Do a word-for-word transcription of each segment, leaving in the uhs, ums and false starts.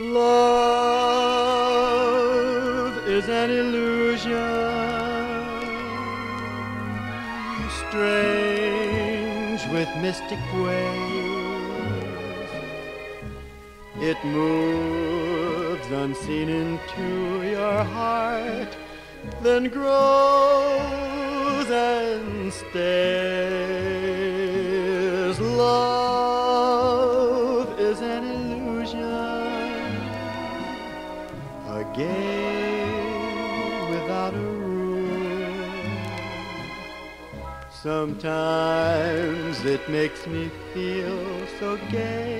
Love is an illusion, strange with mystic ways. It moves unseen into your heart, then grows and stays. Love is an illusion, a game without a rule. Sometimes it makes me feel so gay,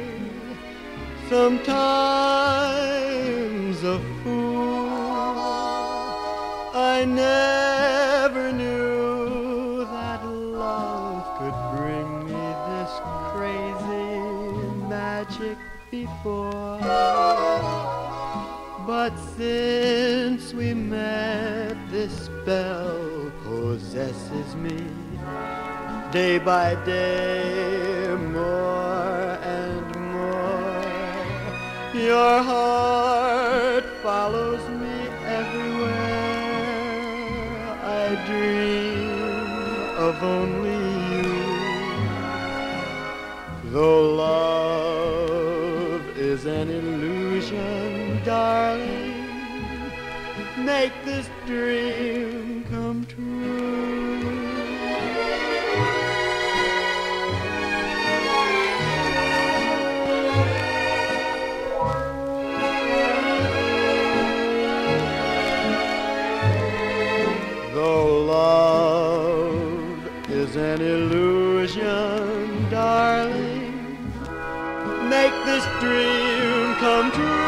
sometimes a fool. I never knew that love could bring me this crazy magic before. But since we met, this spell possesses me. Day by day, more and more. Your heart follows me everywhere. I dream of only you. Though love is an illusion, darling, make this dream come true. Though love is an illusion, darling, make this dream come true.